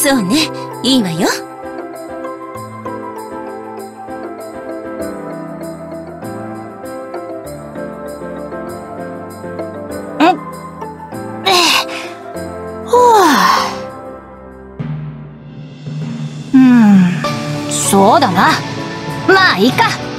そうね、いいわよ。 そうだな。まあいいか。